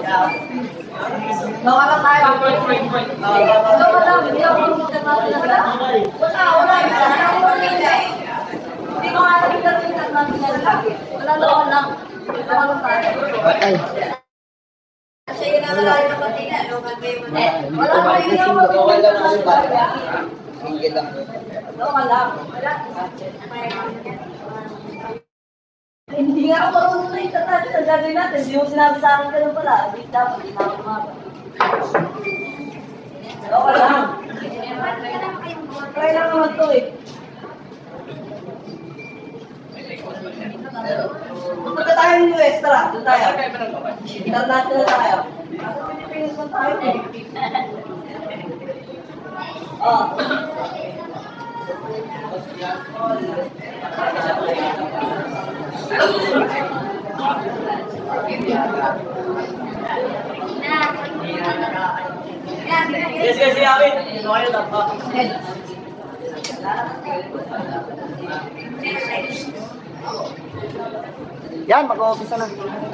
Doon ka tayo. Point. Doon ka lang. Hindi ako hindi ko nga nagkita-kita namin na lagi. Wala doon lang. Doon lang tayo. Patay. Kasi yun ang lalaki na patina. Wala pa yun. Okay lang ang bata. Single lang. Doon ka lang. Wala. Hindi nga ako marunong na itatouch sa gagawin natin. Hindi mo sinabi sa akin ganun pala. Hindi dapat. Hindi na ako mapa. Doon ka lang. Try lang naman ito eh. Punta tayo ng US, tara. Doon tayo. International tayo. Nasa Pilipinas man tayo eh. Oh. Yes, Awit. Okay na daw. Yan, mag-o-office na.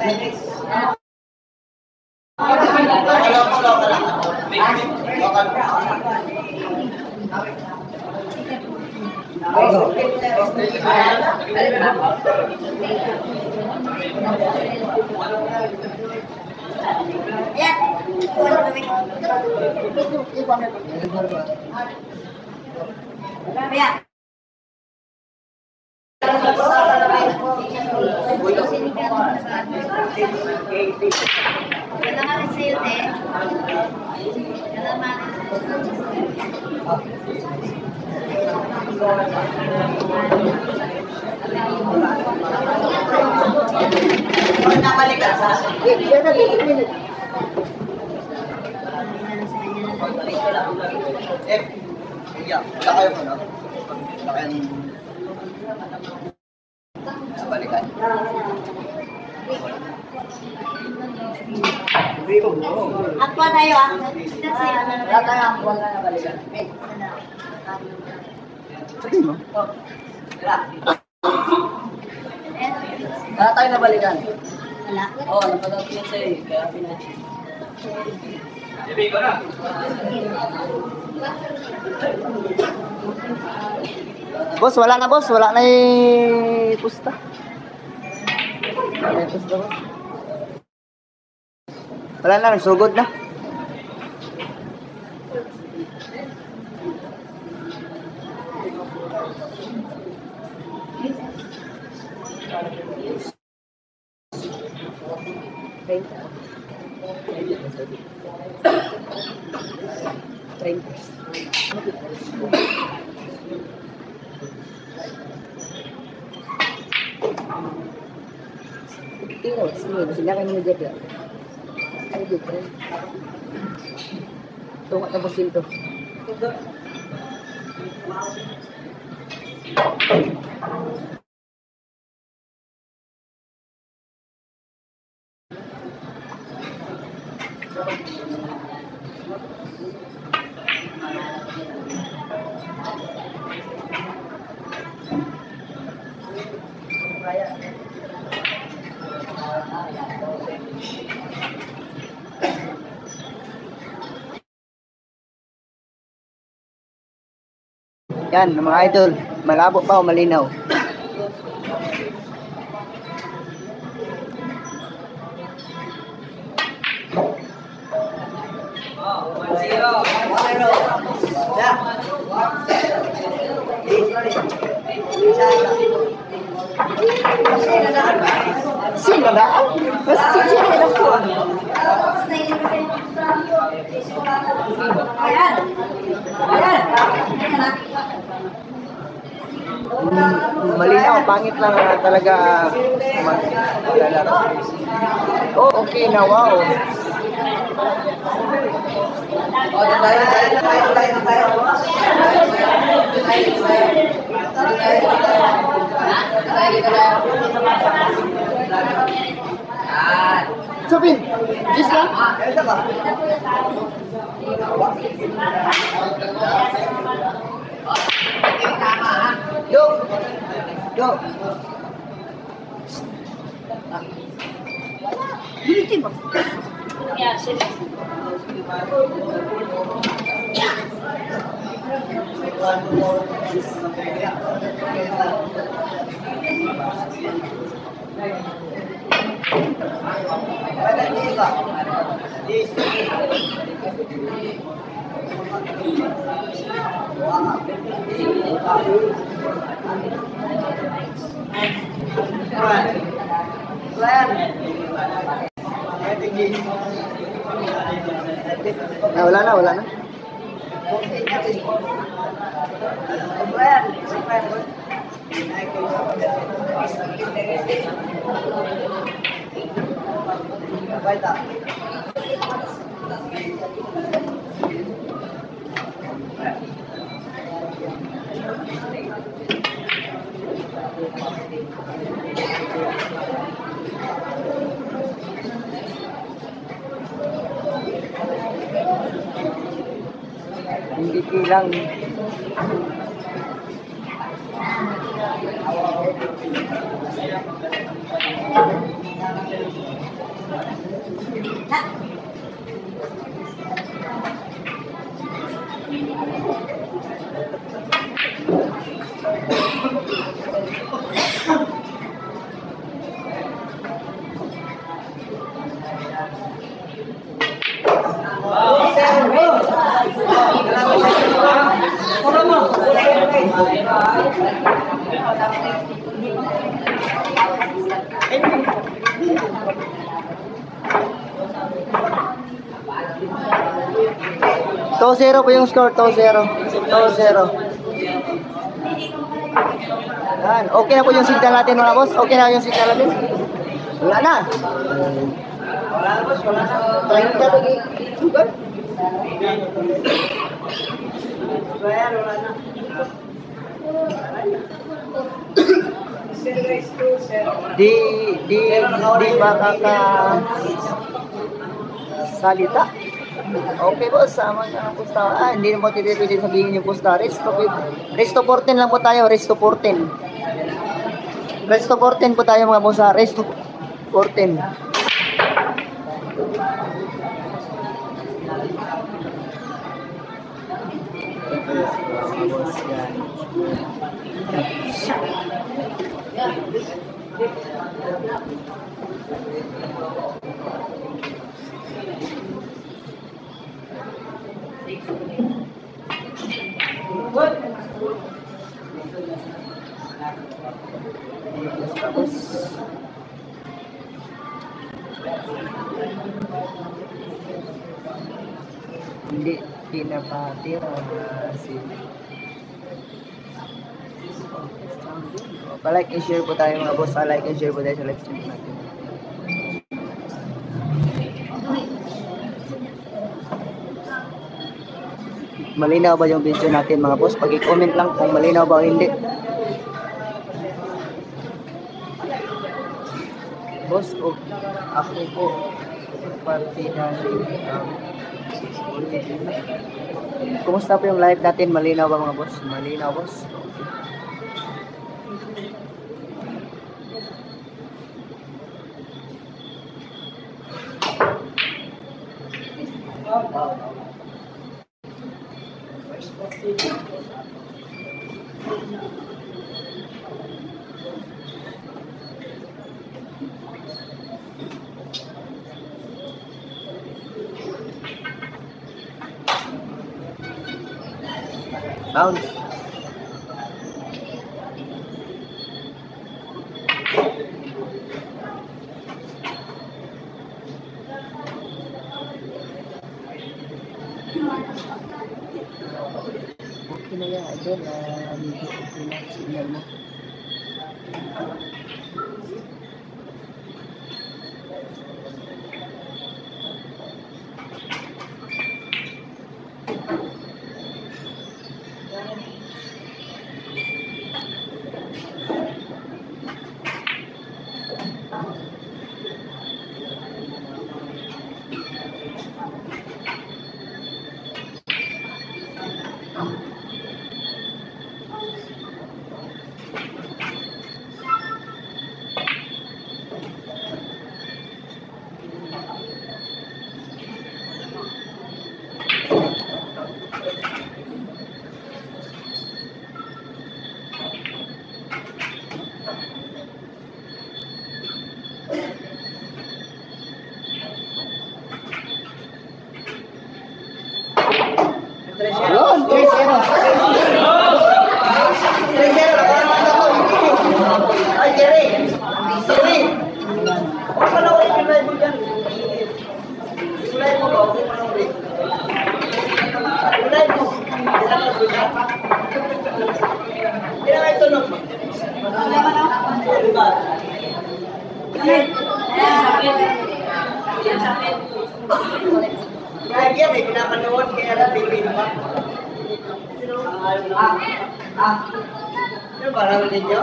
Yeah. Kailangan sa'yo, te. Nabalikan sa Wala kayo mo, no? Wala kayong nabalikan. Akwa tayo, kasi Wala tayo ang buwan na nabalikan. Sabi mo? Wala tayo nabalikan. wala. Oo, napag-out yun sa'yo eh. Kaya pinatch. Ibig ko na. Boss, wala na boss. Wala na yung pusta. Wala na yung pusta boss. Wala na, nagsugod na. Sila kan yung jaga. Ay, dito. Ito, matapusin to. Yan, mga idol, malabo pa o malinaw? Sino na? Sino na po? Ayan. Ayan. Malinaw, pangit lang talaga maglalaro. Oh, okay na, wow. Subin, just lang. Yo. Yo. Dito ba? Yeah, sige. Wala na, wala na. Hindi kilang. To 0 po yung score, 2-0. 2-0. Yan. Okay na po yung signal natin mga boss. Okay na yung signal natin. Wala na. Wala na boss, wala na. 30 lagi. Sugar. Wala na. Di makakasalita. Okay boss, sama na ang pusta. Hindi na po pwede sabihin yung pusta. Resto 14 lang po tayo, Resto 14. Resto 14 po tayo mga boss, Resto 14. Hindi pinapatira si like and share po tayo mga boss. Like and share po tayo sa live stream natin. Malinaw ba yung video natin mga boss? Pag-i-comment lang kung malinaw ba o hindi. Boss, ako po partida kumusta po yung live natin? Malinaw ba mga boss? Malinaw boss? Sounds. Okay na yan, idol. Medyo okay na signal mo. Yun, 3-0. 3-0. Ay, Jerry. Jerry. Huwag ka na ulit yung live mo dyan. Yung live mo ba? Huwag ka na ulit. Yung live mo. Hindi na kayo tunog. Diba? Kaya yan eh, pinapanood kaya lang bibig pa. Ano ba naman ninyo?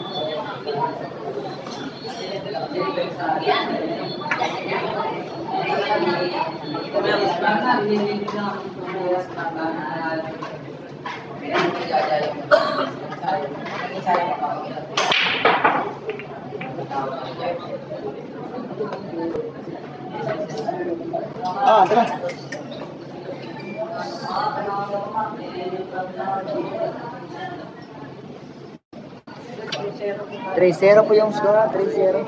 Ah, tara. Three-zero po yung score, 3-0.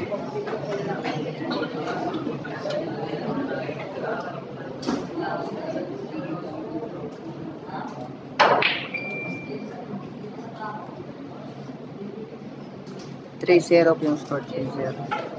Three-zero po yung score, 3-0.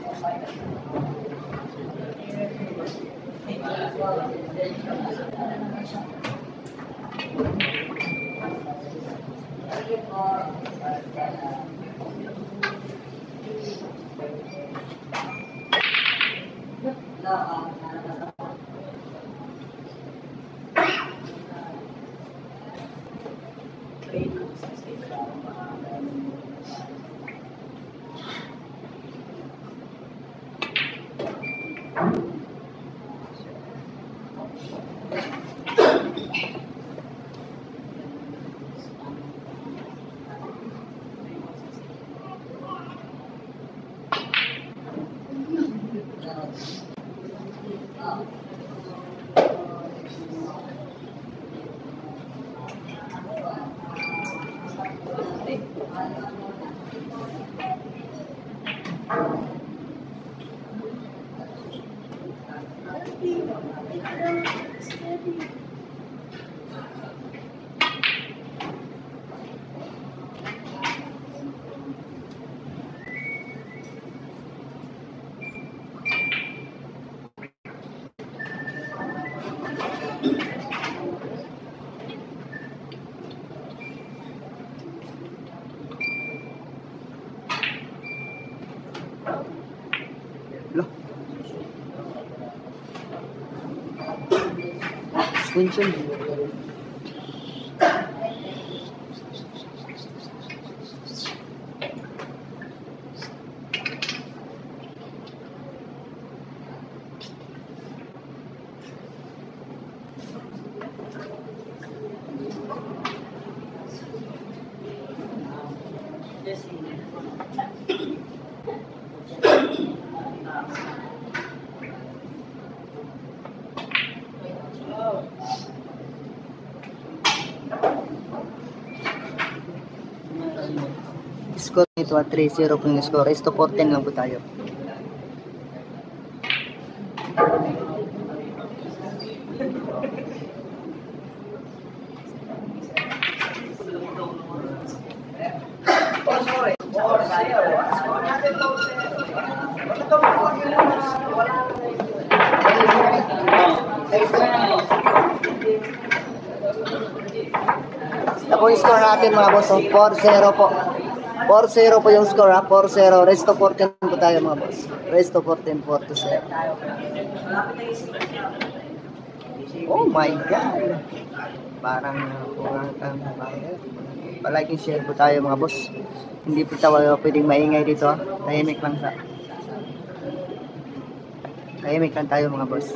Extension. Score nito at 3-0 po yung score. Rest to 14 lang po tayo. Ito po yung score natin mga boss. 4-0 po. 4-0 po yung score ha. 4-0. Rest to 14 po tayo mga boss. Rest to 14. 4-0. Oh my God. Parang palike and share po tayo mga boss. Hindi po tayo pwedeng maingay dito ha. Tahimik lang sa. Tahimik lang tayo mga boss.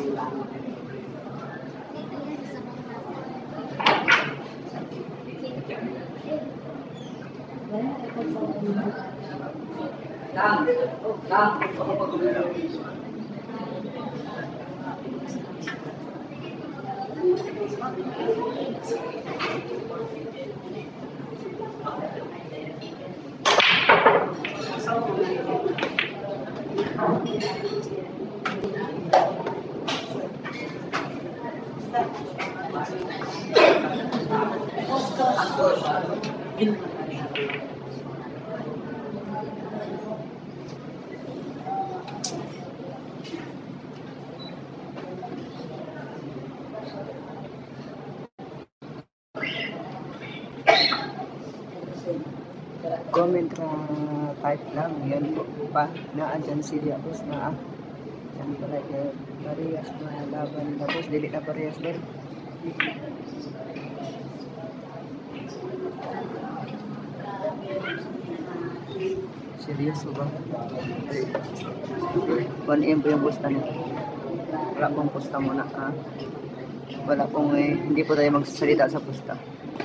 Comment na type lang. Yan po pa. Naandyan si Boss na yan pala kay parehas na laban na boss. Dili na parehas din. Seryoso ba? 1M po yung posta niya. Wala pong posta muna ha. Wala pong hindi po tayo magsasalita sa posta.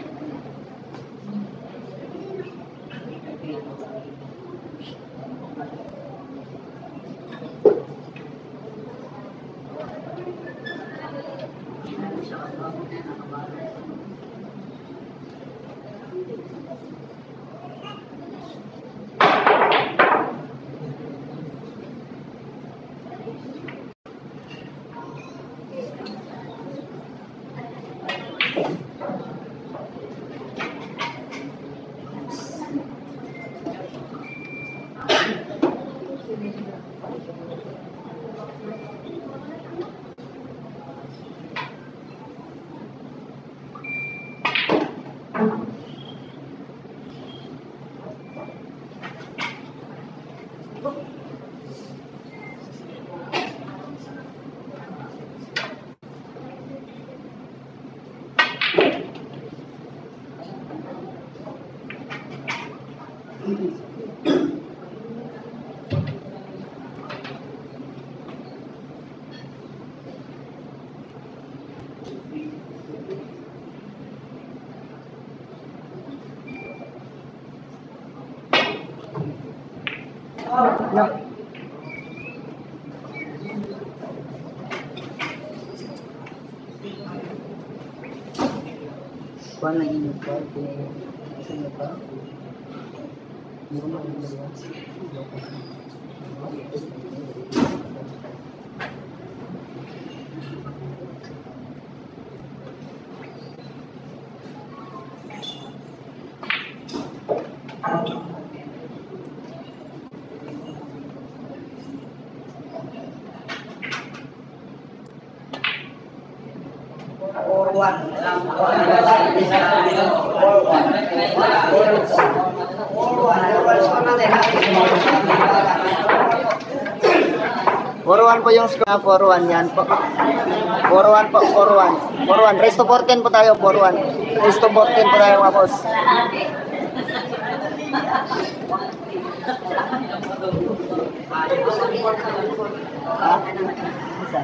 No. Kuan lagi nyoba ke sini pa. Di rumah dulu ya. Forwan po yung score. Forwan yan po. Forwan po, forwan. Forwan. Resto 14 po tayo, forwan. Resto 14 po tayo mga boss. Ha? Isa.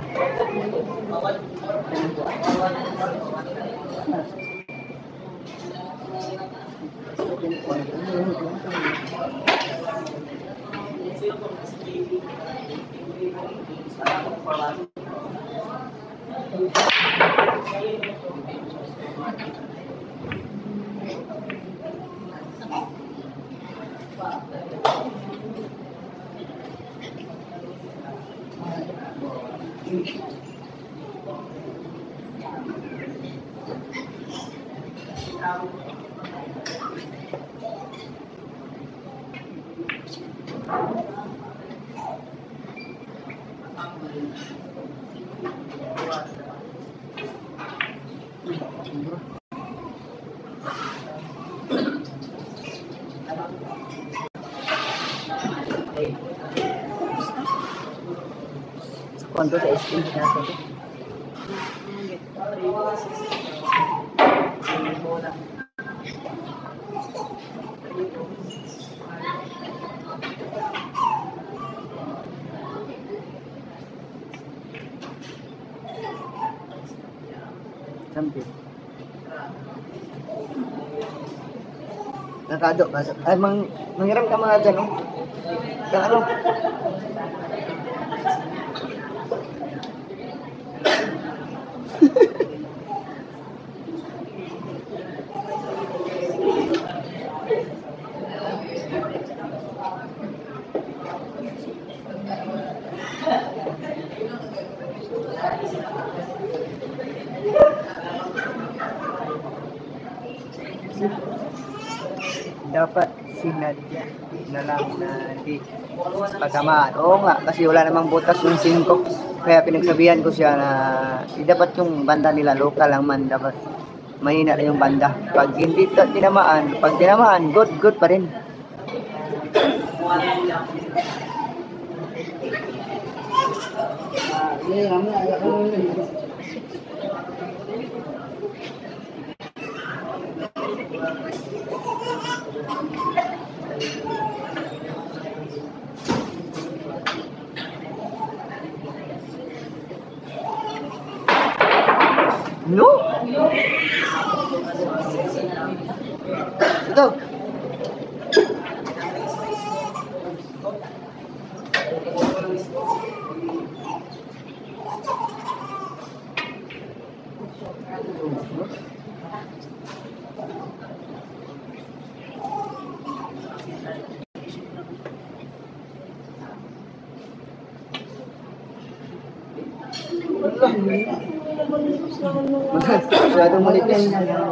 Cuánto se estima natin? Sampai. Nakadok, pasok. Ay, manghiram ka mga dyan, no? Kaya ano? Dapat sinadya na lang na di pagkamaan. Oo nga, kasi wala namang butas yung 5. Kaya pinagsabihan ko siya na dapat yung banda nila, local lang man, dapat mahina na yung banda. Pag hindi tinamaan, pag tinamaan, good pa rin. No? Ito. Masyadong manipis.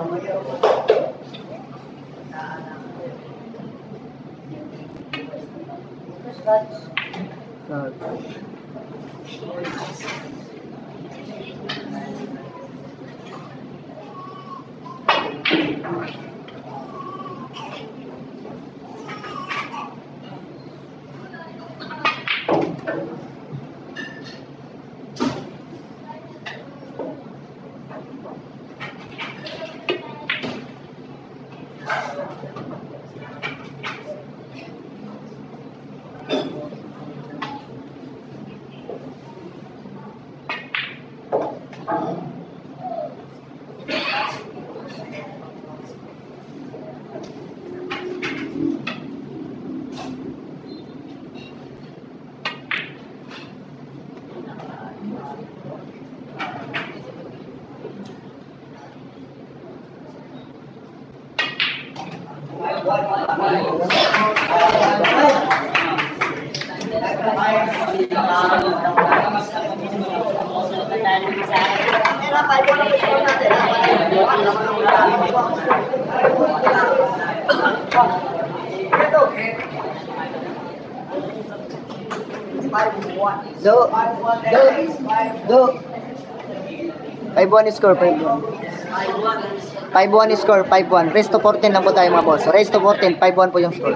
Do. 5-1 score, 5-1. 5-1 score, 5-1. Race to 14 lang po tayo mga boss. Race to 14, 5-1 po yung score.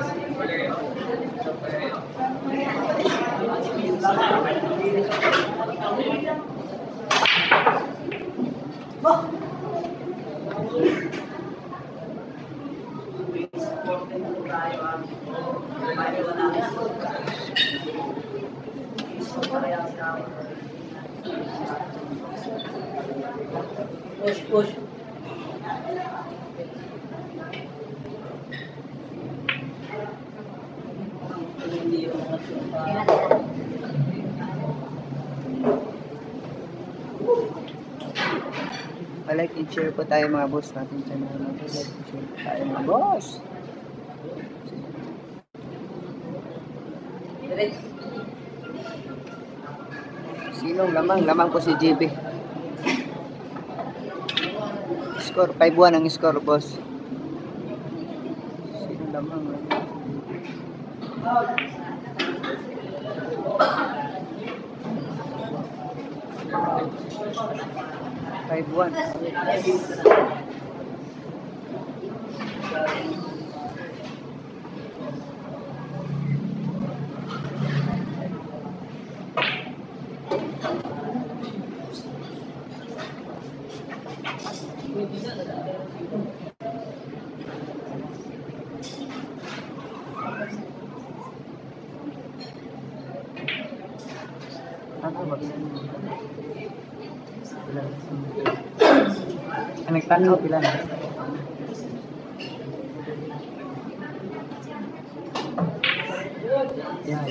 Push. Like and share po tayo mga boss natin sa mga like and share po tayo mga boss. Sinong lamang? Lamang po si JB. Score 5-1 ang score boss. Sinong lamang? 5-1. Nagtanaw pila na. Yeah.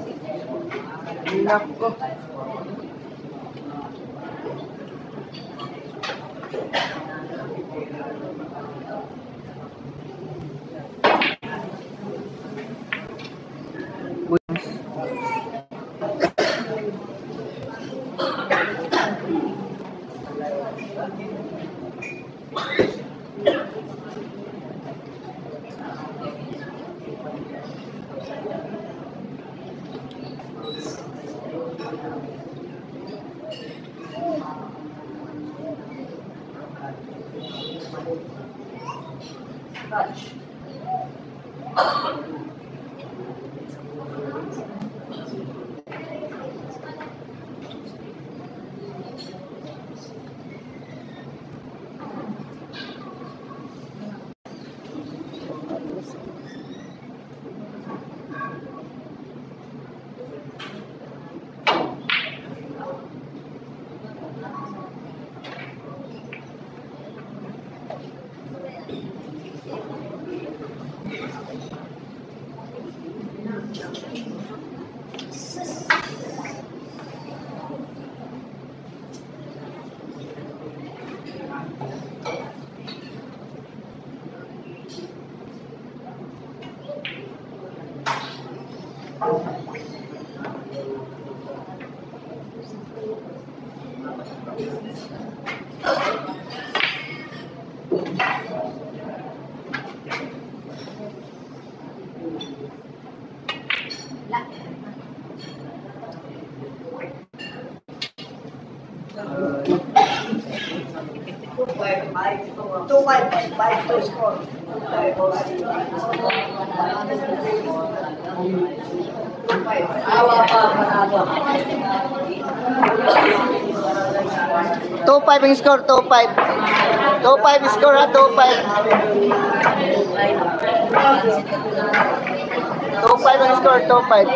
Nako. Touch. Two five to score. Awa pa, manalo. 2-5 ang score, 2-5. 2-5 score ha, 2-5. 2-5 ang score, 2-5.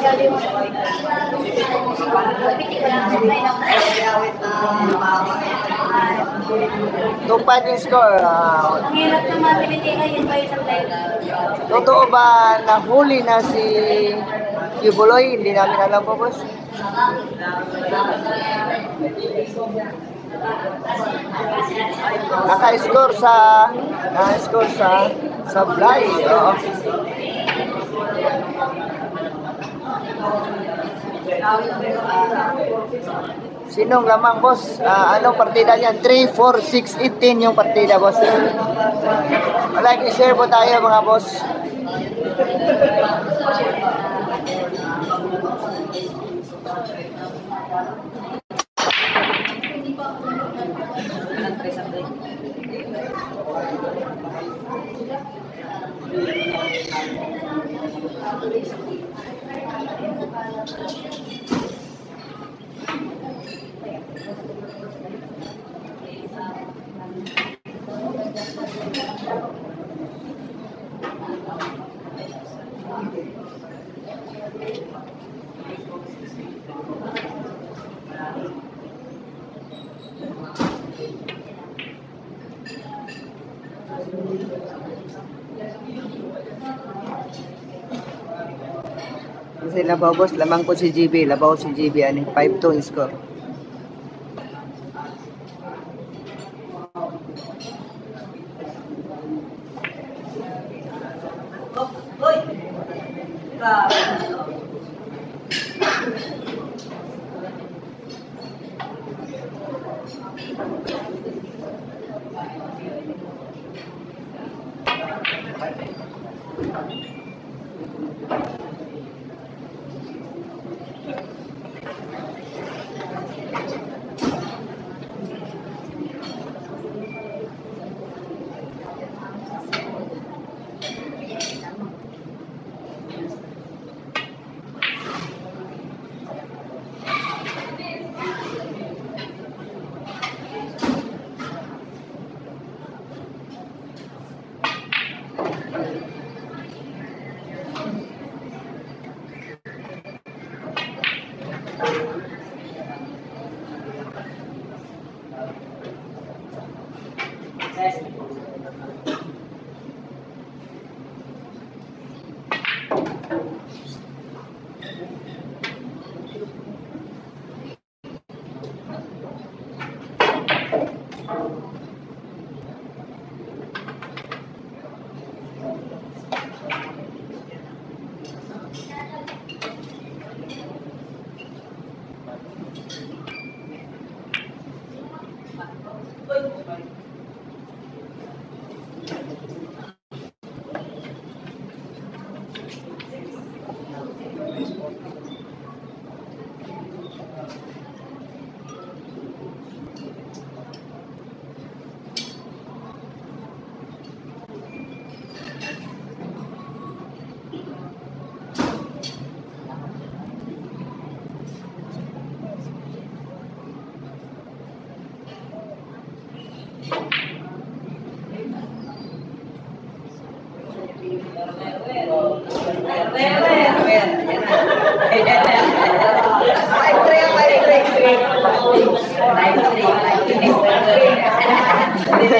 2-5 yung score. Ang hirap naman, pinitigay yun pa isang tayo. Totoo ba nahuli na si Kibuloy? Hindi namin alam po, boss. Naka-score sa Sablay. Oo. Sinong lamang, boss? Anong partida niyan? 3, 4, 6, 18 yung partida, boss. Like i-share po tayo, mga boss. Kasi labaw, boss, lamang po si GB, labaw si GB, 5-2 yung score. Hoy!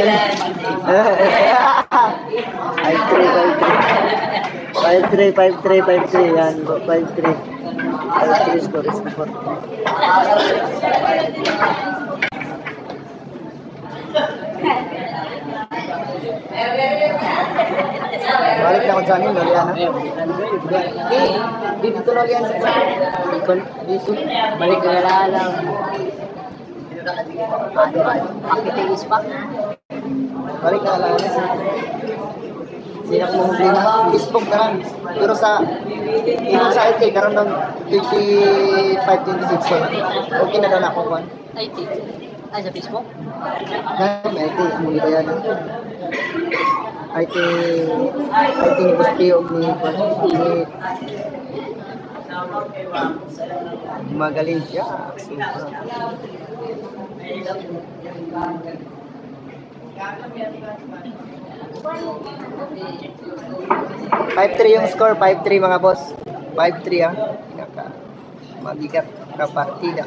5-3 yan. 5-3. 5-3 score is 4. Balik na ako sa anin, Loriana. Dito tulog yan sa dito. Balik na lang. Pakitigis pa. Balik na lang. Hindi na ako problema. Facebook na lang. Pero sa IT, karoon ng 55-26. Okay na lang ako, Juan. IT. Ay, sa Facebook? IT, hindi ba yan? IT ni Busti o ni magaling siya. Super. 5-3 yung score, 5-3 mga boss. 5-3 ah. Pinaka mabigat ka partida.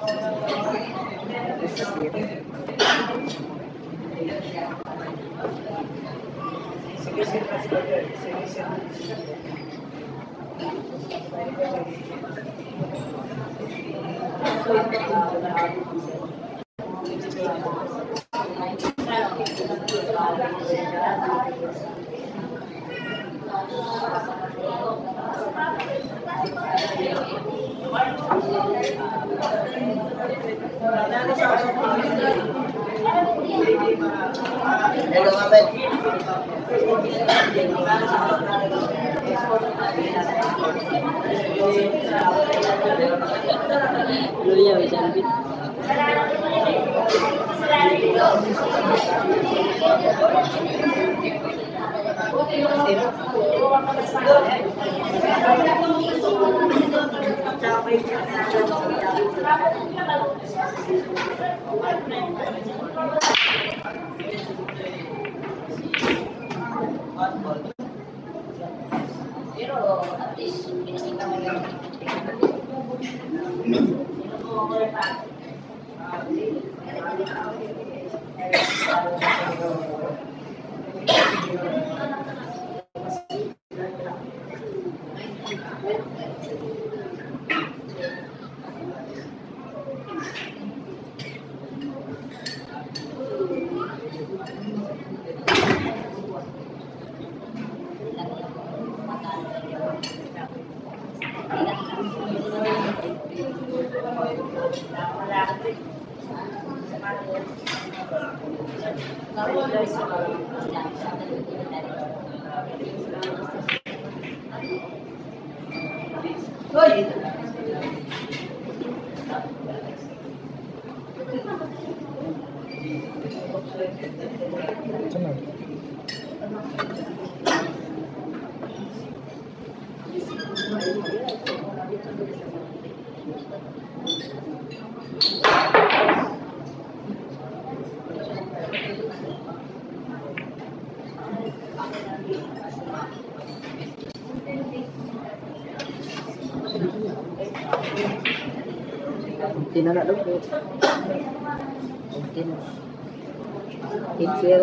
Hello, Mabel. Luya, may salbit. Pero at least pinakita mo yung Tinana daw po. It's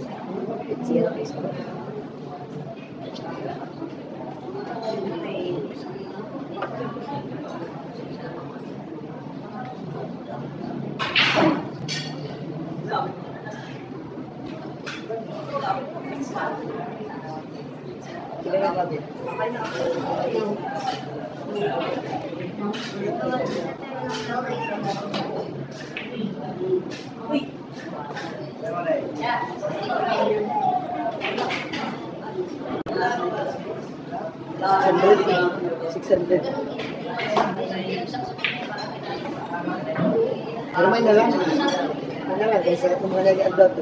$600. Pero may na lang. Ano lang, kasi kung mga nag-adult,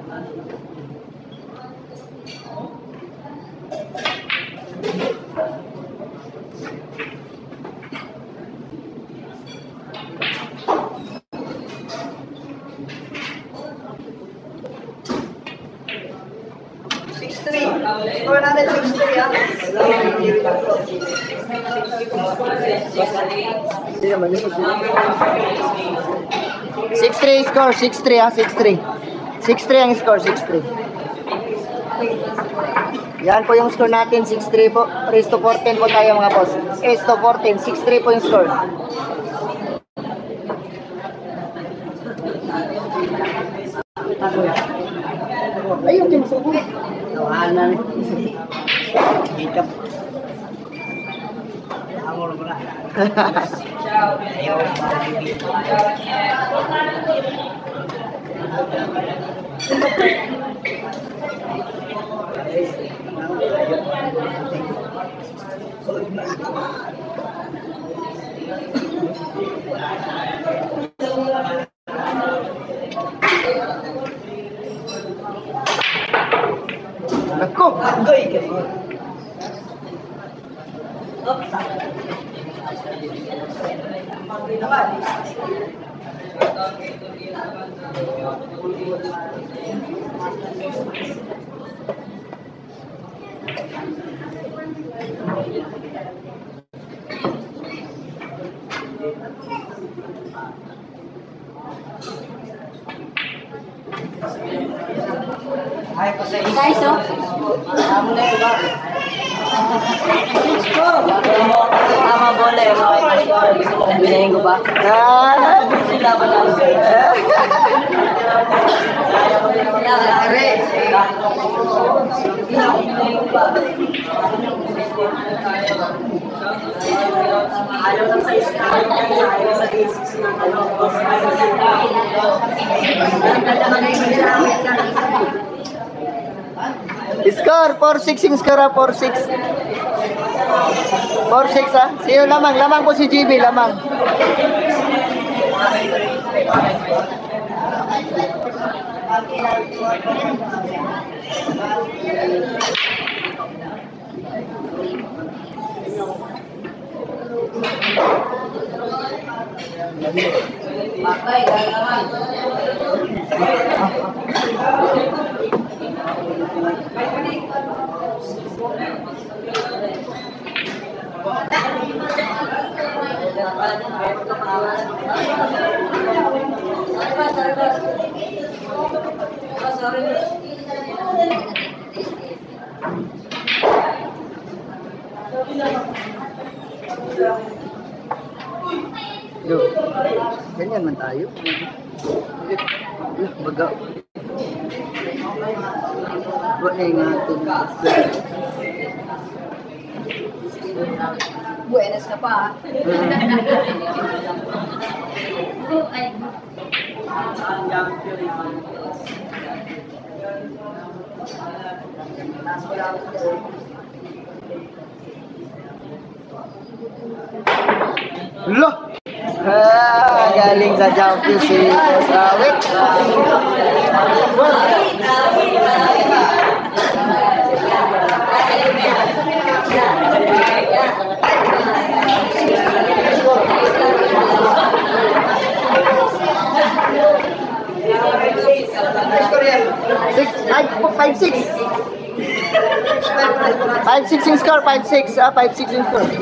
Score natin 6-3 ha. Hindi naman yun. 6-3 score, 6-3 ha, 6-3. 6-3 ang score, 6-3. Yan po yung score natin, 6-3 po. Raise to 14 po tayo mga boss. Raise to 14, 6-3 po yung score. Ayun, tinusubo. Tawanan. Hikap. Amor mo na. Ayaw. Nako, agoy. Guys, oh. Tama bola eh. Binayin ko ba? Score 4-6 yung score, 4-6. 4-6 ha. Sino lamang? Lamang po si GB, lamang. Yo, ganyan man tayo. Baga. Buat na nga ito. Buenas ka pa. Loh! Galing sa Jauki si Sawit. Five, 6. 5-6 yung score, 5-6. 5-6 yung score.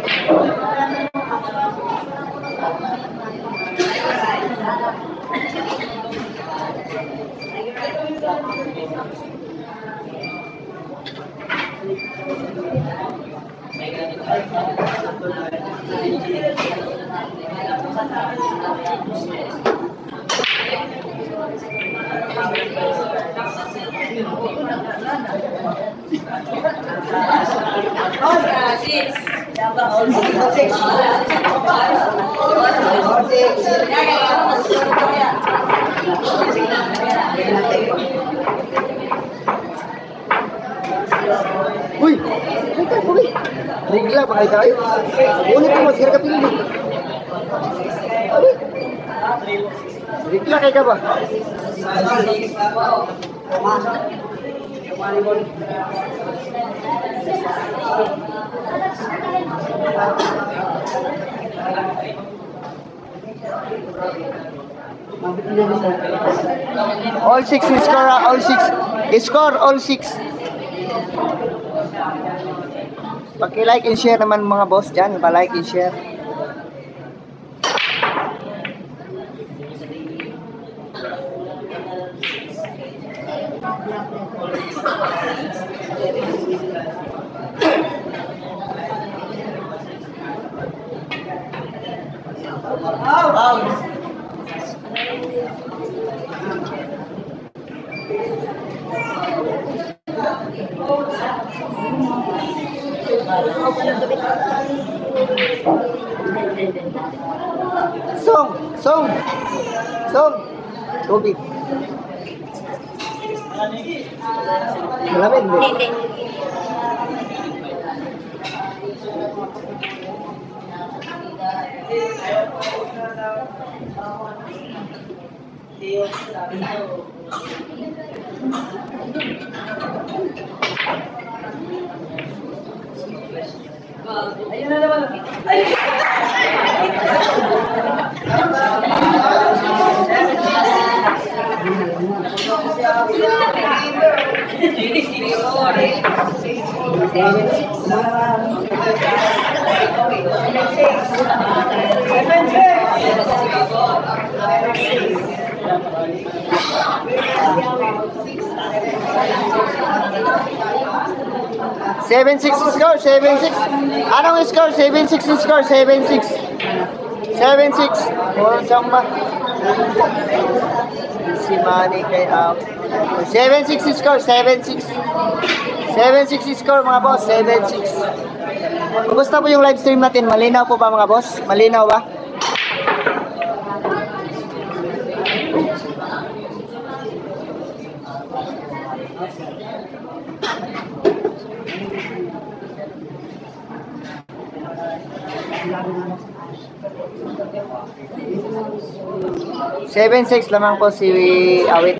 Uy! Rigla, pakay tayo. Ulit mo, sira ka pinili. Rigla kay ka ba? All 6 score, all 6. Score, all 6. Paki-like and share naman mga boss dyan. Pa-like and share. Song. Tubig. Malamig ba? Ayun na naman. Ay! Seven six score, 7-6. Anong score? 7-6 score, 7-6. 7-6. Puro chamba. Si Manny kay 7-6 score, 7-6. 7-6 score mga boss, 7-6. Kumusta po yung live stream natin? Malinaw po ba mga boss? Malinaw ba? Seven six lamang po si Awit.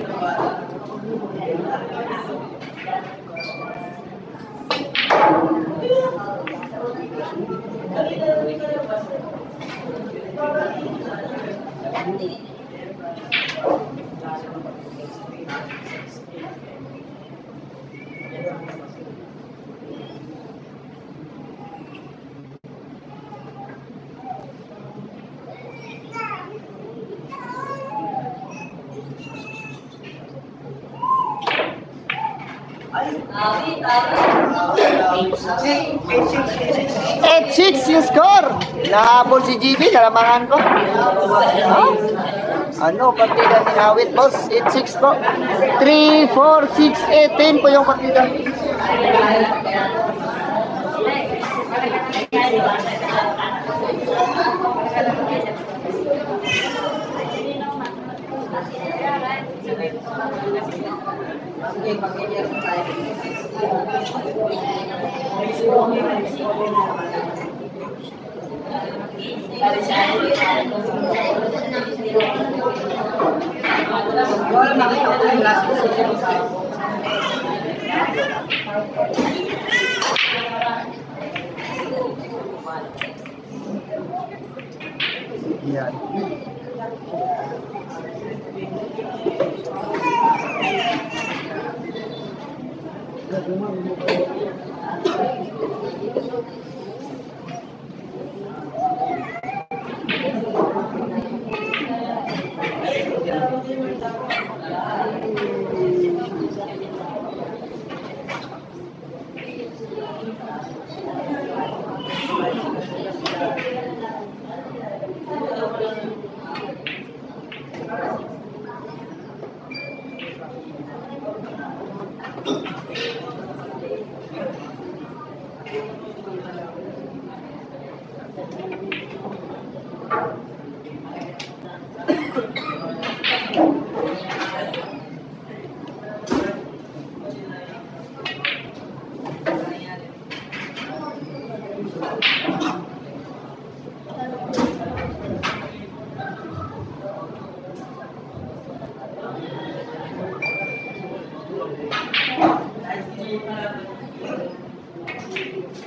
Eight six yung score. Nahabol si GB, nalamangan ko. Ano, partida ni Awit, boss? 8-6 po. 3, 4, 6, 8, 10 po yung partida. Yan.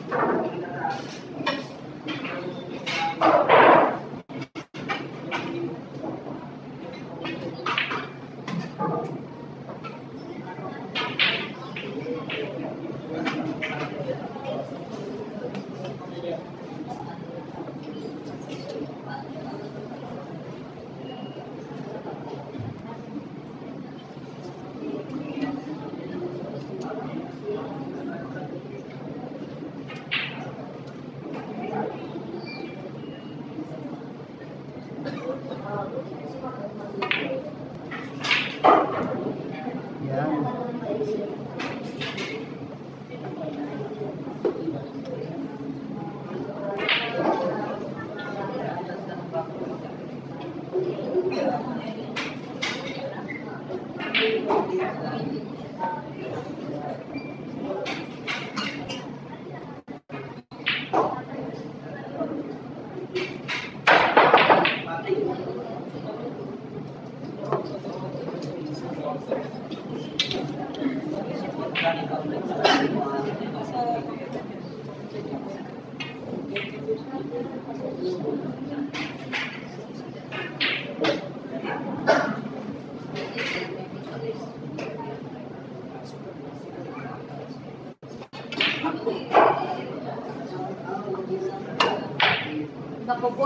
Naku po.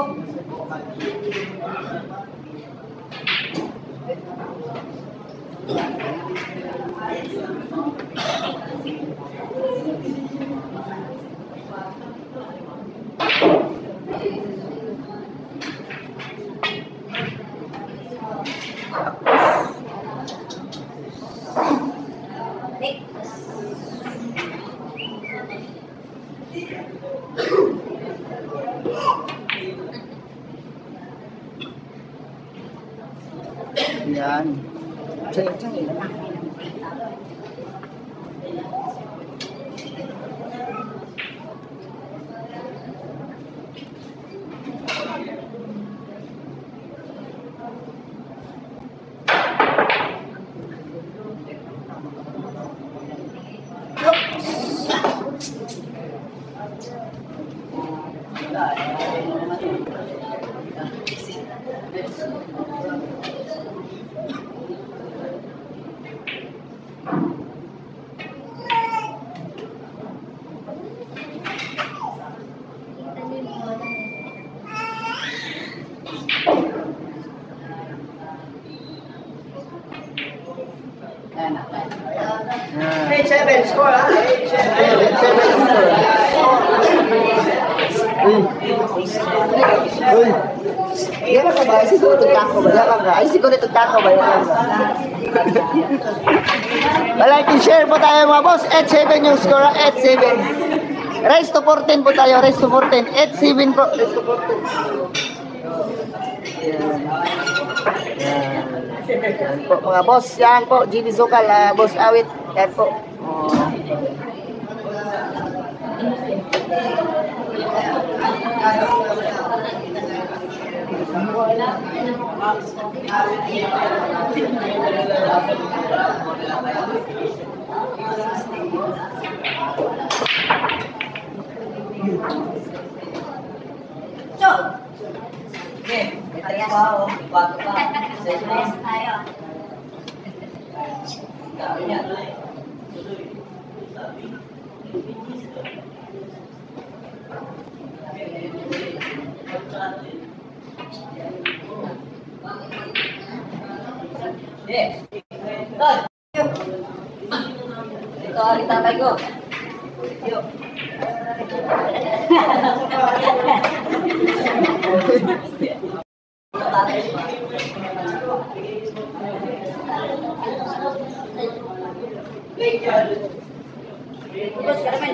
Yan. Hey, 7 score, ha? 7 score. Uy. Yan ka ba? Siguro tutako ba? Yan ka. Ay, siguro tutako ba? Yan ka. Like and share po tayo mga boss. 8-7 yung score. 8-7. Race to 14 po tayo. Race to 14. 8-7 po. Race to 14. Yan. Yan po mga boss. Yan po. Jimmy Zokal. Boss Awit. Yan po. Ito ang tatay ko. Bos, karaman.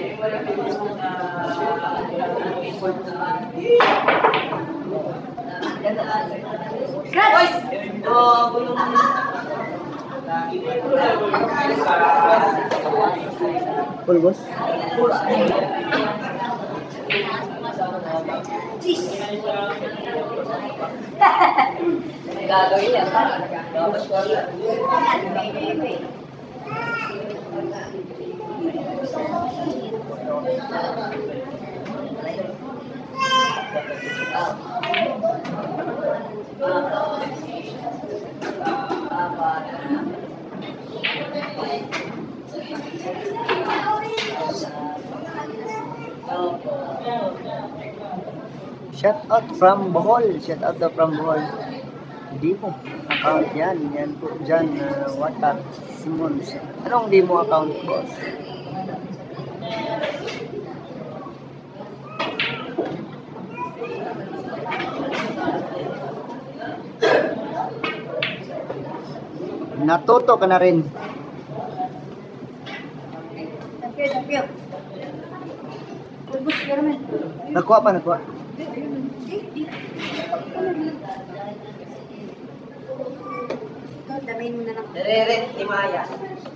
Full boss. Gagawin yan. Tapos wala. Shout out from Bohol. Shout out from Bohol. Demo account yan. Yan po dyan. Water Simmons. Anong demo account, boss? Natuto ka na rin. Thank you. Pulbos ka naman. Nakuha pa, nakuha. Damayin mo na lang. Nare-rent ni Maya.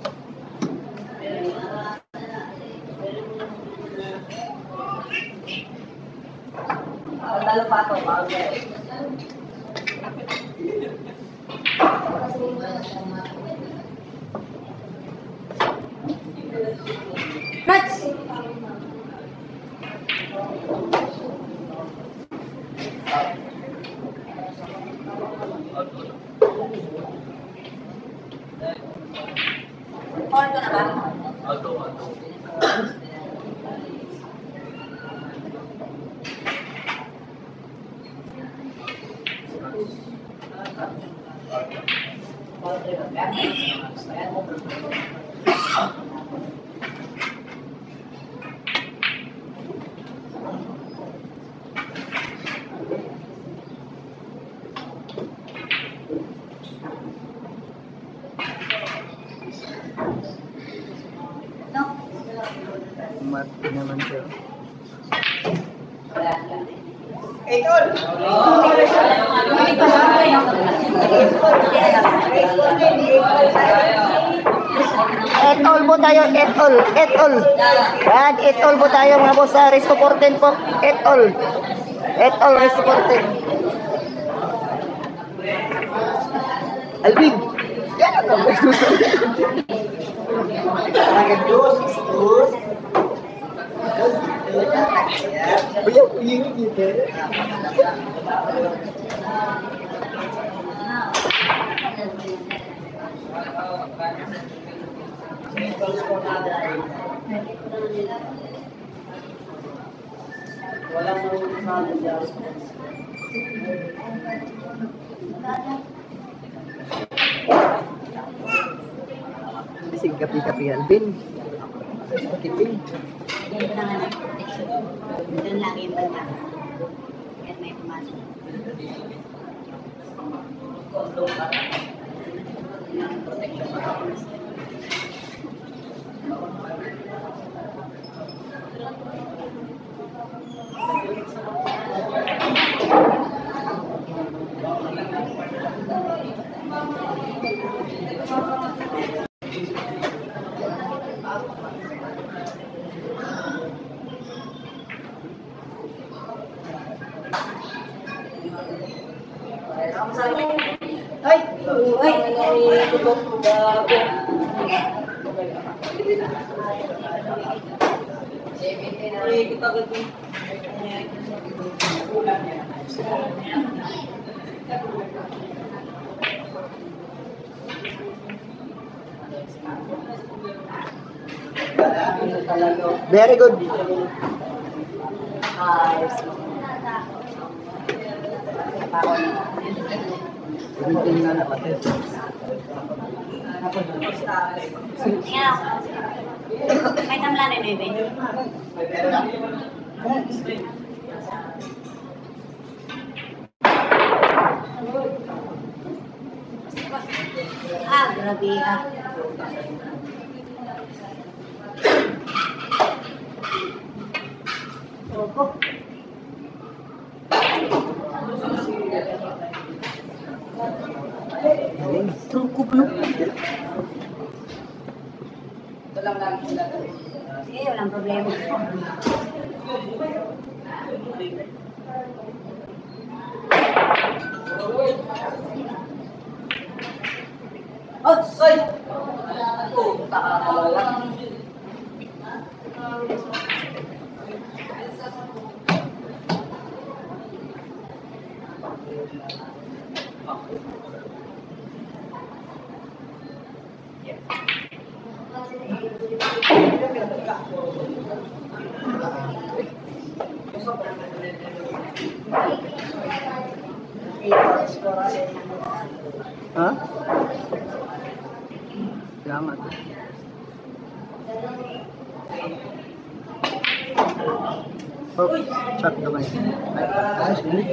Lalo pa ito. Nuts! Call ko na ba? No? Mati naman siya. Hey, Tol! Etol po tayo, etol. Yan, etol po tayo mga boss sa Resto Porten po. Etol. Etol, Resto Porten. Alvin. Yan ang Bising kapi-kapi Alvin. Pakipin. Yan na nga. Doon lang yung banda. Yan may pumasok. Ay! Very good. Everything na napatid. May tamlan na yun, baby. Grabe ah. Opo. Cukup lu. Sige, walang problema. Oh, soy! Ha? Salamat. Oh, chat naman. Ayos, ulit.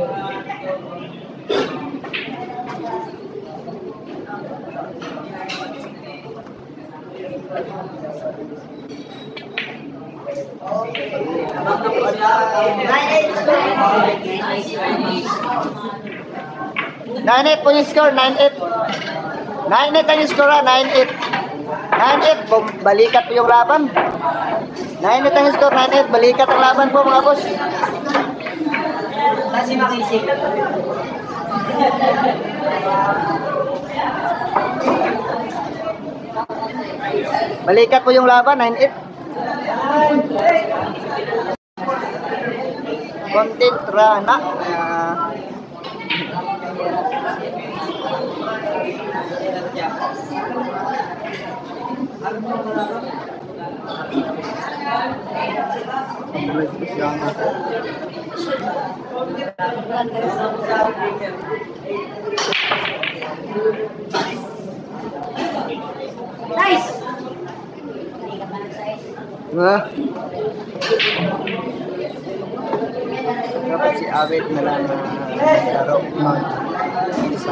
Nine eight po yung score, 9-8. 9-8 ang yung score, 9-8. 9-8, balikat po yung laban. 9-8 ang yung score, 9-8, balikat ang laban po mga boss. Kasi makisip. Balikat po yung laban, 9-8. Content rana. Nice! Dapat si Abed na lang laro mag-isa.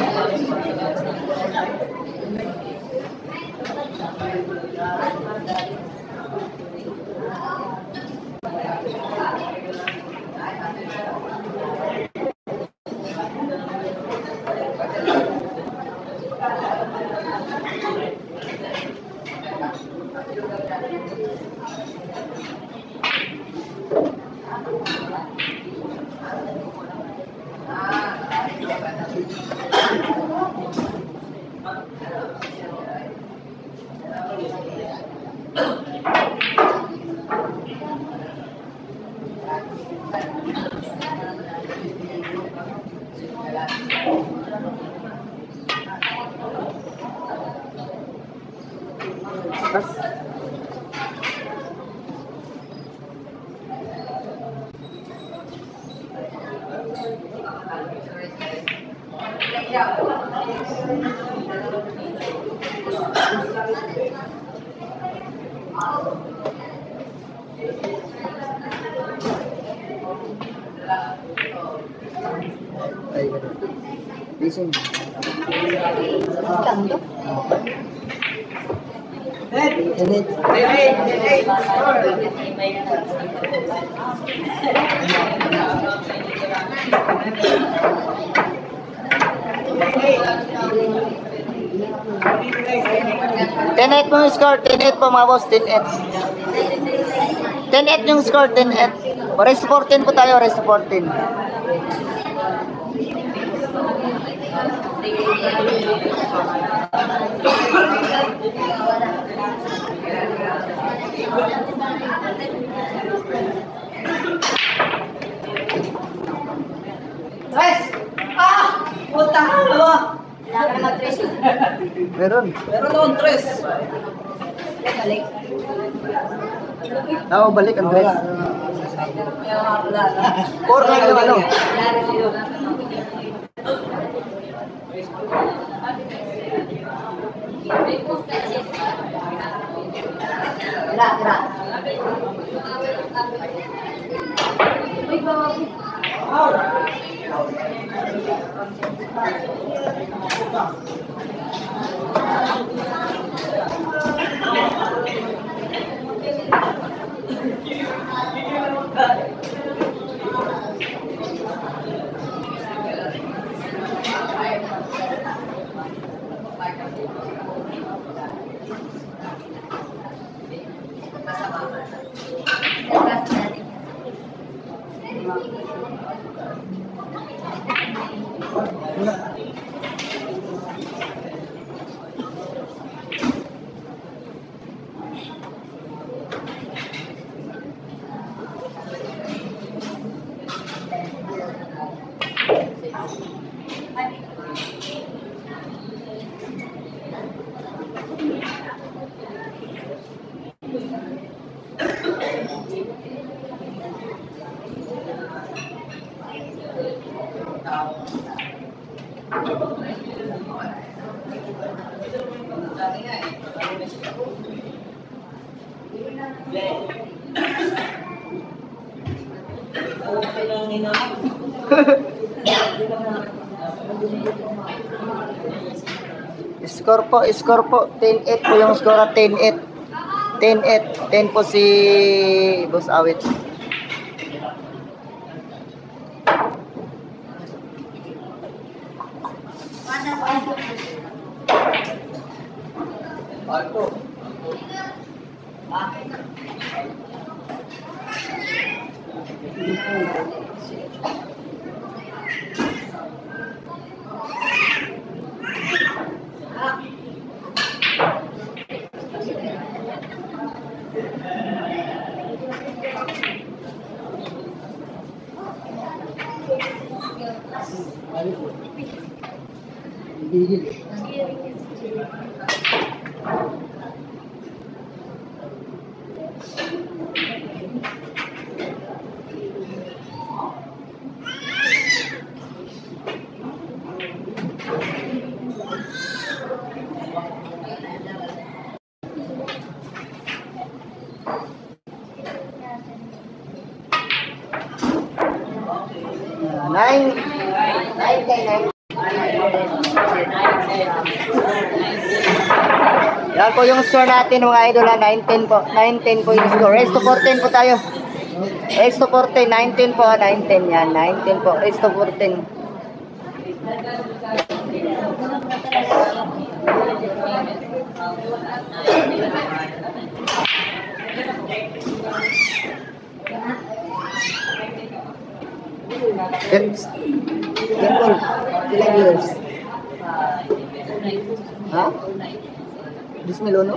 Ay, listen. Kando. Ten-8 po yung score, 10-8 po mga boss, 10-8. 10-8 yung score, 10-8. Rest 14 po tayo, rest 14. Tres! Ah! Puta ka na! Wala ka na mag-trace. Meron. Meron doon, tres. Balik. Oo, balik ang dress. Kaya nga pala. 4 lang yung ano. Tira. Okay lang nila. Score po. 10-8 po yung score at 10-8. 10-8. 10 po si Boss Awit. Nine. Yan po yung score natin mga idol, 9-10 po. 9-10 po yung score. Race to 14 po tayo. Race to 14, 9-10 po. 9-10 yan, 9-10 po. Race to 14. Simple. Ilang years? Ha? 2001?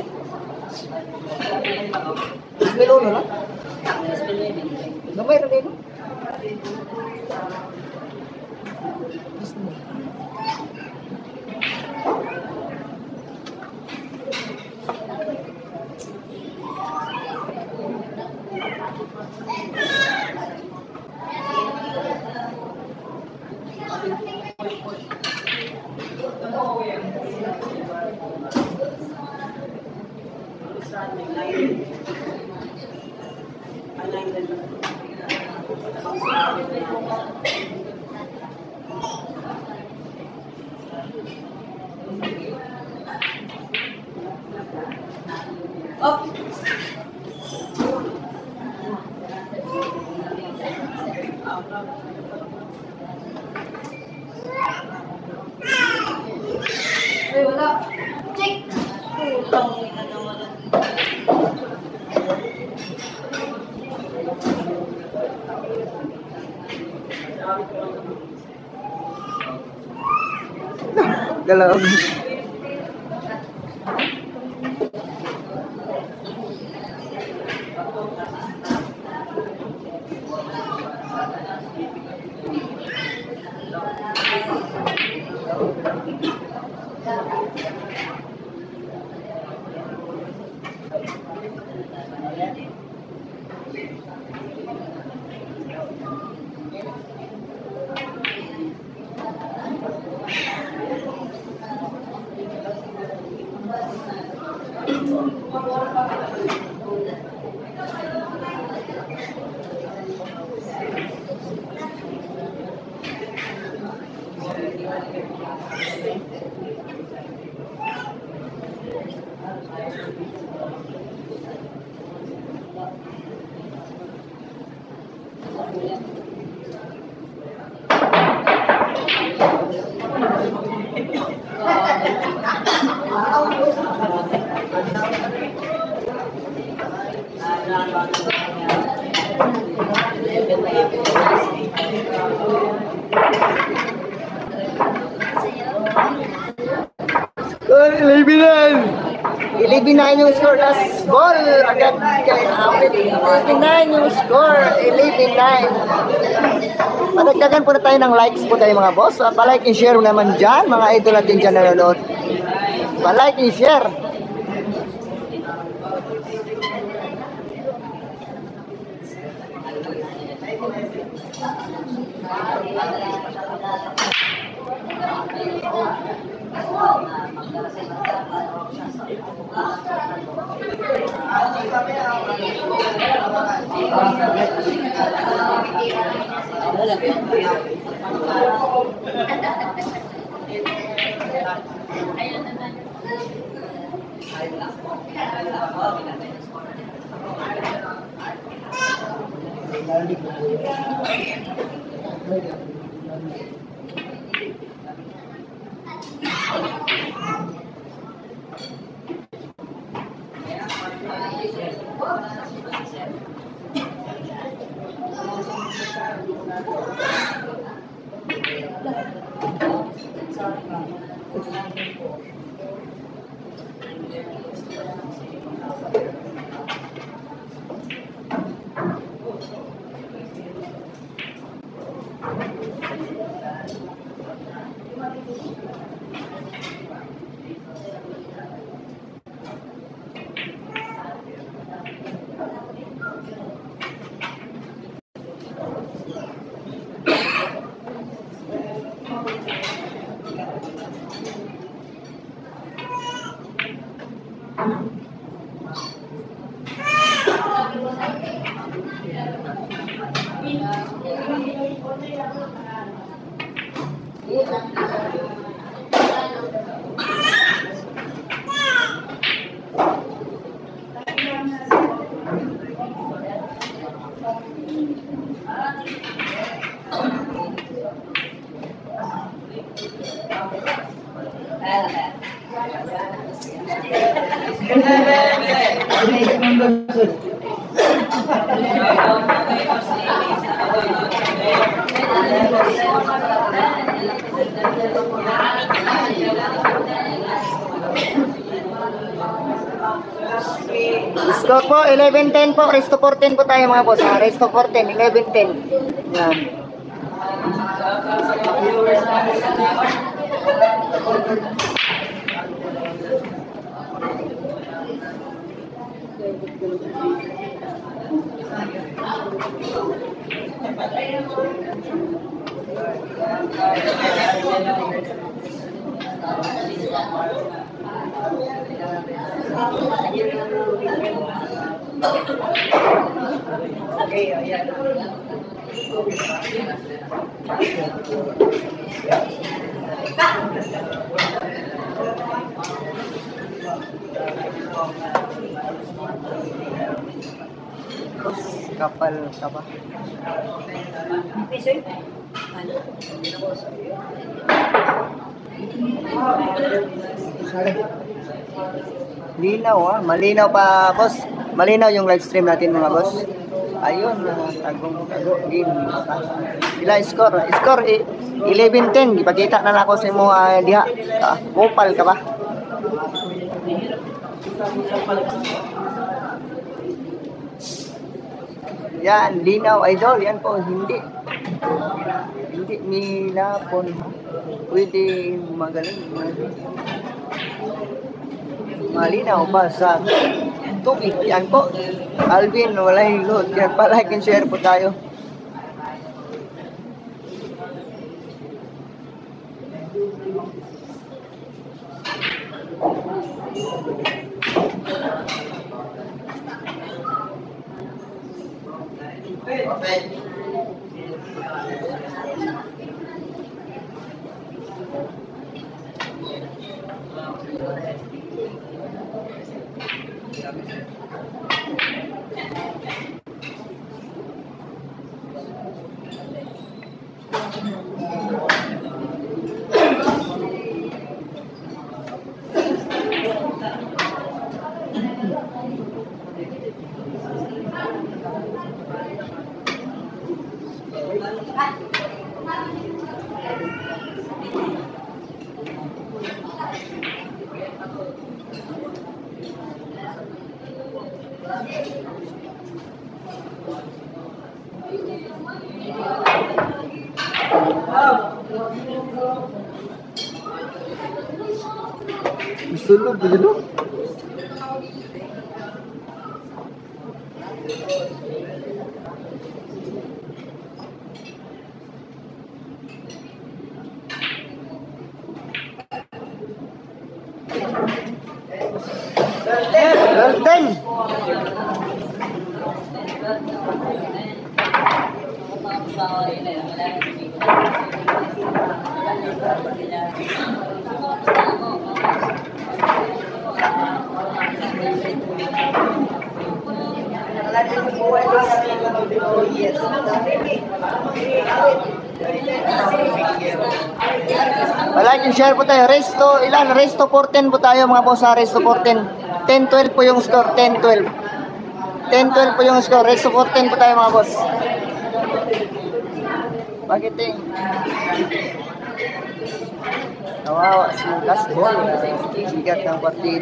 2001 na? Gamay na rin. Up. Ay, wala. Check. Putang ina naman. Galaw. Score 11-9. 11-9 yung score. Last ball. Agad kay Awit. 11-9 yung score. 11-9. Padagdagan po na tayo ng likes po tayo mga boss. Pa-like and share naman dyan. Mga idol natin dyan nanonood. Pa-like and share. Score po, 11-10 po. Resto 4-10 po tayo mga boss. Resto 4-10, 11-10. Yan. Okay, ayan. Kapal ka ba? Linaw malinaw pa boss. Malinaw yung live stream natin mga boss. Ayun, tagong game. Ila score? Score 11-10. Ipakita na ako sa mo diha. Mopal ka ba? Yan, linaw idol. Yan po, hindi nila po pwede magaling. Malinaw pa sa tubig. Yan po. Alvin, wala hilot. Yan pa, like and share po tayo. Sulod dulu. Golden. Like and share po tayo. Resto, ilan? Resto 14 po tayo mga boss ha. Resto 14. 10-12 po yung score. 10-12. 10-12 po yung score. Resto 14 po tayo mga boss. Pagiting. Kawawa si Gasbol. Sigat ng partida.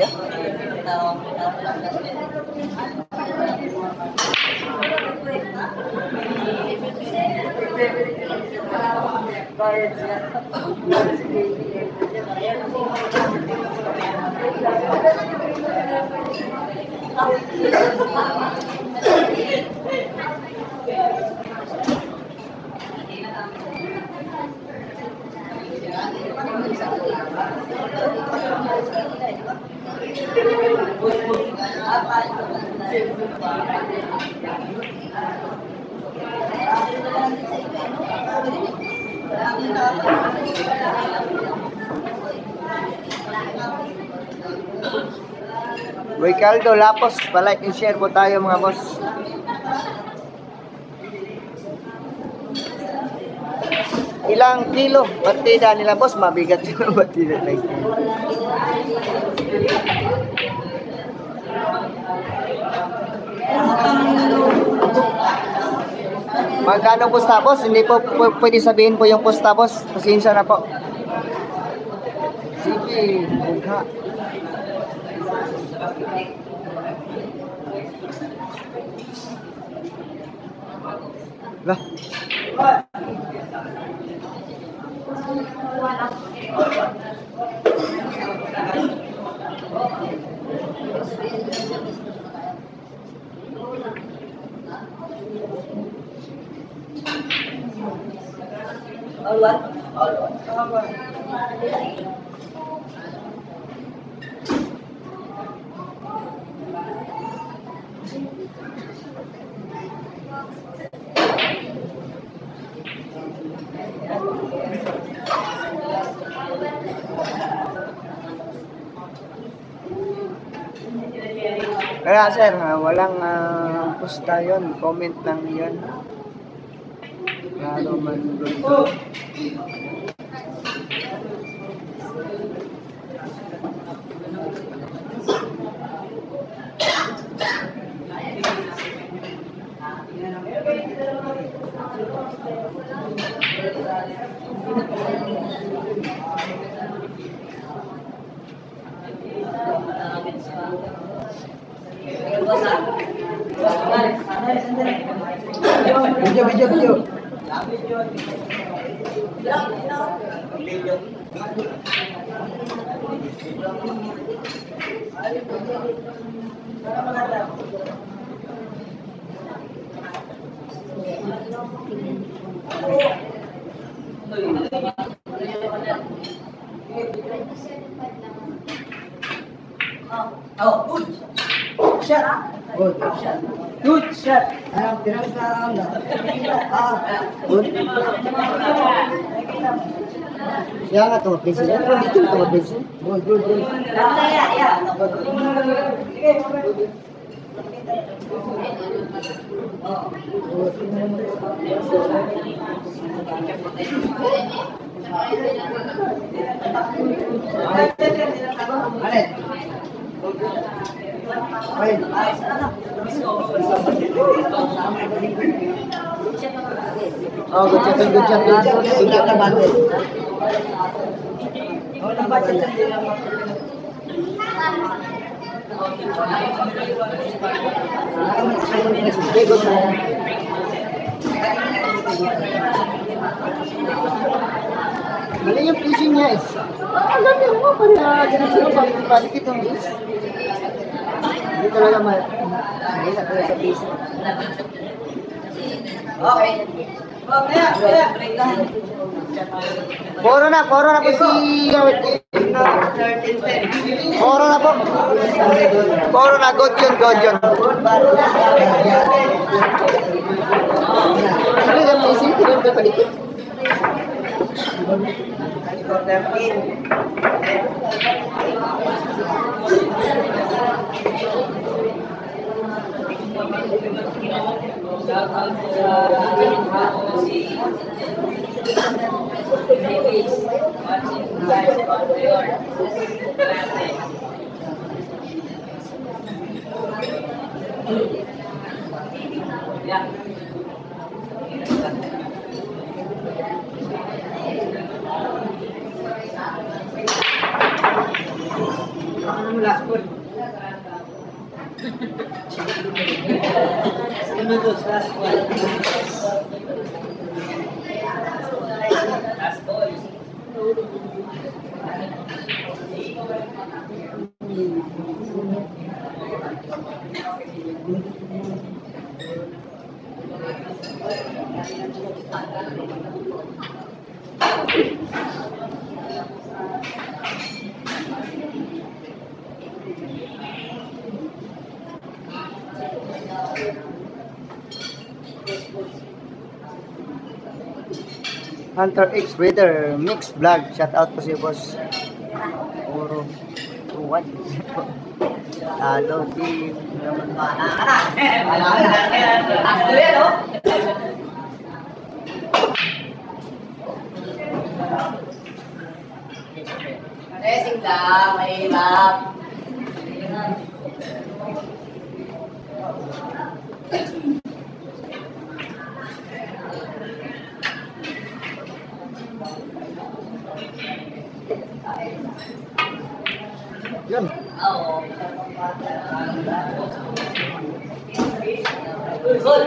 Ricardo Lapos, palike and share po tayo mga boss. Ilang kilo batida nila boss? Mabigat yung batida na ito. Magkano pusta boss? Hindi po pwede sabihin po yung pusta boss. Pasensya na po. Sige, bugha. Lah. All one? All one. Kaya sir, walang pusta yun. Comment lang yun. Lalo man doon. Video. Oh, good. Shut up. Good shot. Good. Siya nga ito mag-pencil. Dito ito mag-pencil. Good. Yeah. Oh, good job naman. Mali yung fishing niya is. Ang ganda mo para ganito balik itong is. Hindi talaga hindi na talaga sa fishing. Okay. Oh, kaya, break lang. Poro na po si Poro na po. Poro na, good yun. Ano yung fishing? Tignan ko palikit. Hunter X Raider Mix Vlog, shout out po si boss. Puro tuwan. Hello team. Racing lang, mahirap. Yun. Oo. Good.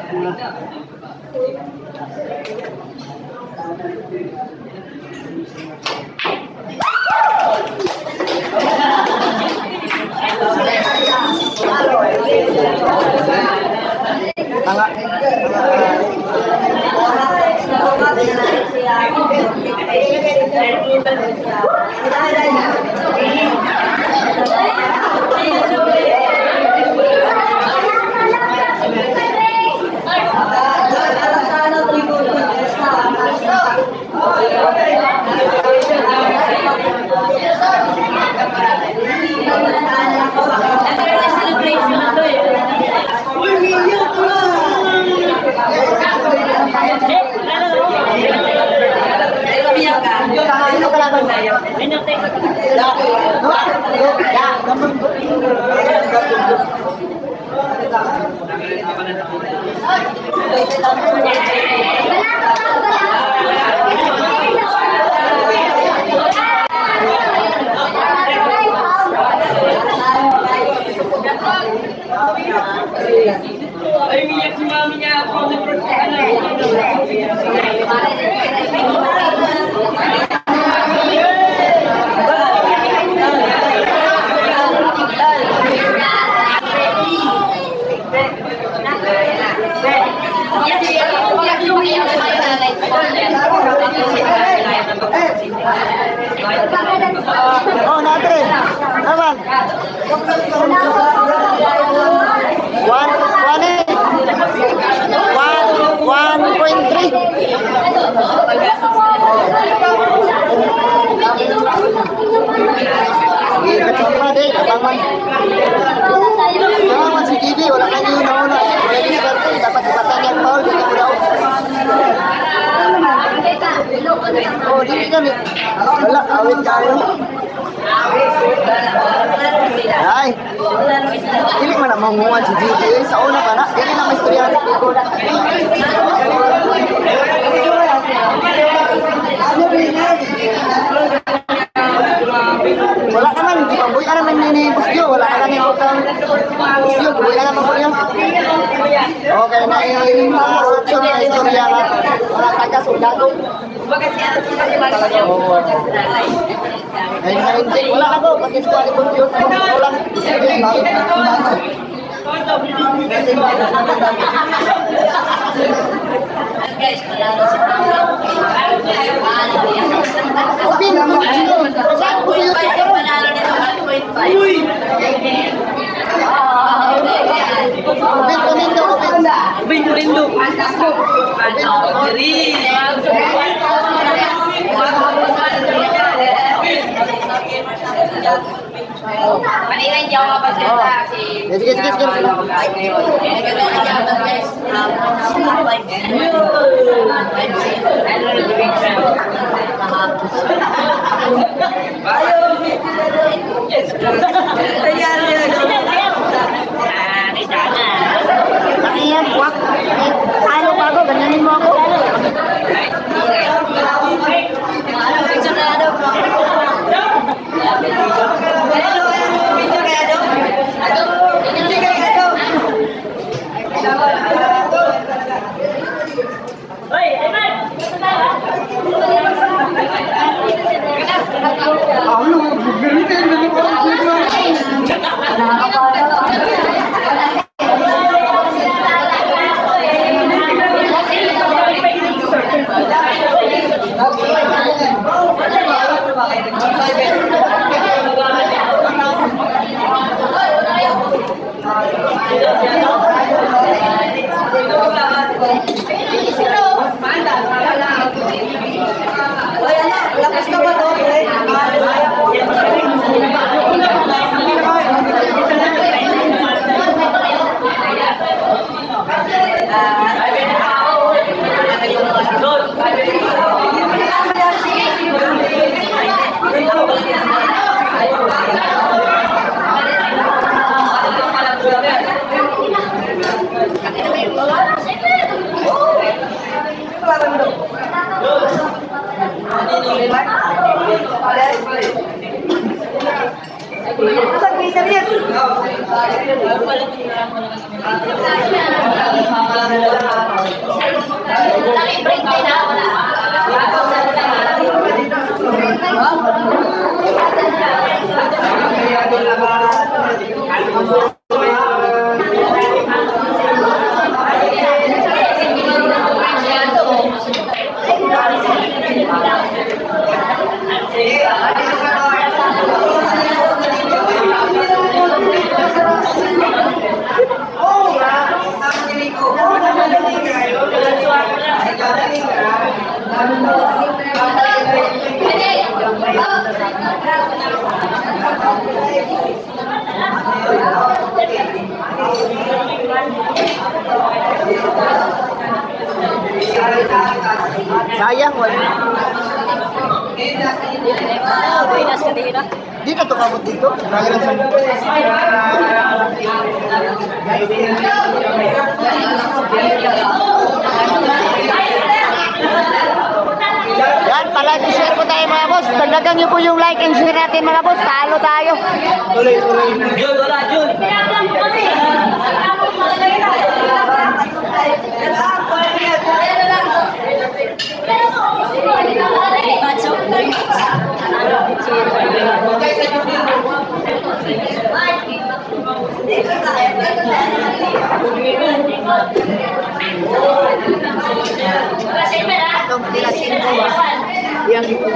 Ay, umiyak si mami niya ako. Oh, natin. Naman. 1.3. Si Gigi, wala ka niyo nauna. Dapat ipatan yung foul. Oh, di kami. Wala, awit tayo. Ay, hindi man na mamungan si Gigi. Sa una pa na, hindi na may istorya na Gigi. Wala ka man, buhay ka naman ni Busyo. Wala ka naman yung utang Busyo. Buhay ka naman po yun. Okay, na yung istorya na mga taga-soldado. Ay, wala ka to. Pati sa kali Busyo. Wala. Guys, malalo sa pangalaw. Upin, saan po siya siya? Manalo nito 1.5. Uy! Upin, Tonindo, Upin. Bindo. Diri. Kanina hindi ako mapagsalita kasi... Sige, sige, sige. Ayan, wak. Ano ba ako? Ganyanin mo ako. Sayang wala. Di ka to kabot dito. Lagi lang yan, palagi share po tayo mga boss. Dagdagan niyo po yung like and share natin mga boss. Talo tayo. Tuloy. Jun, wala, Jun. Yang itu.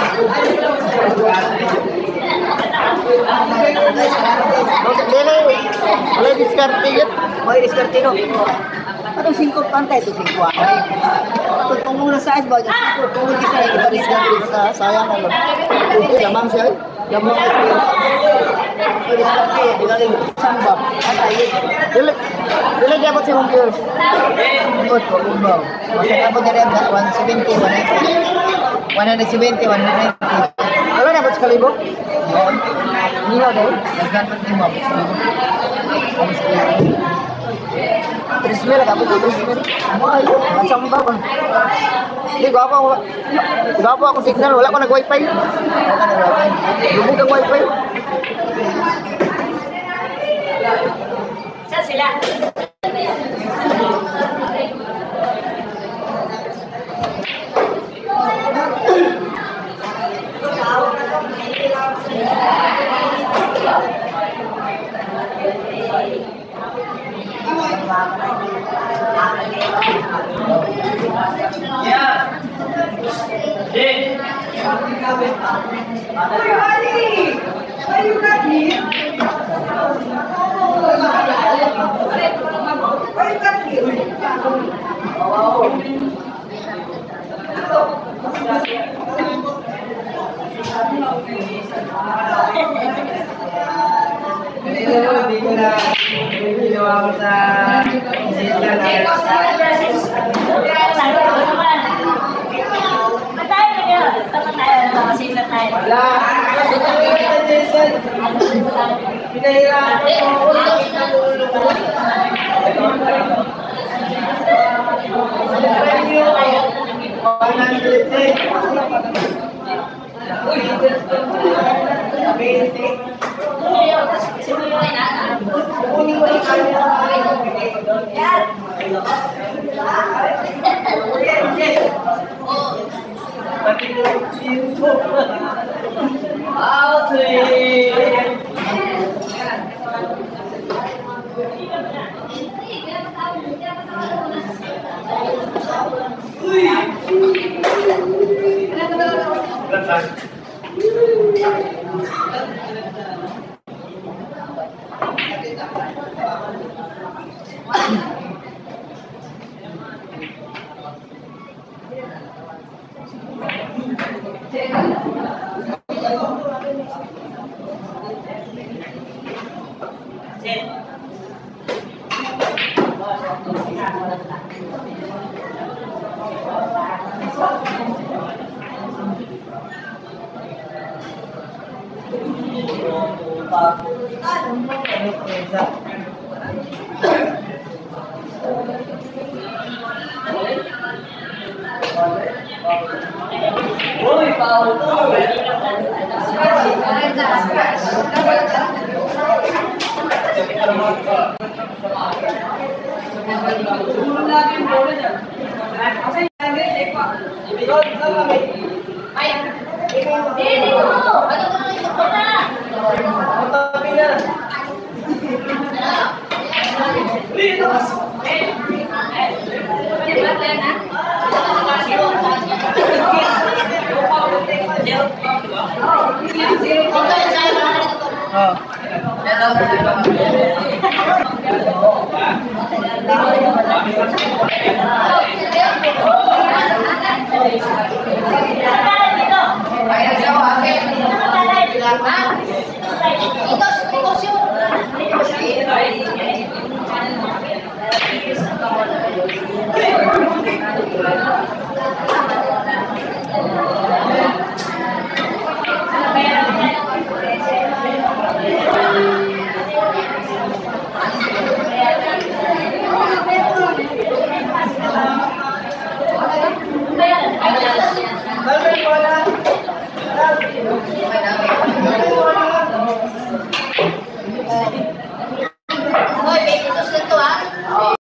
Boleh diskarte yun. May diskarte no. Atong 5 pantay to 5 ay. Atong tungong na size ba niya? Tungong kita iba diskarte sa sayang ano. Okay, lamang siya. Lamang ay. May diskarte digaling samba. Atay. Dili gyapon si Hong Kyo. Ikot ko ubo. Masa mo dere 170 170 190. Wala na ba sa kalibo? Niyo daw, nagkanto ni mo. Trismel ka po, Trismel. Ay, macam ba ba? Di gwapo ako signal, wala ko nag-wifi. Lubog ang wifi. Saan sila? ako sa sila na Matay na kayo. Tama tayo. Makasila tayo. wala. Jason. Pinahirapan ko ako. Oh.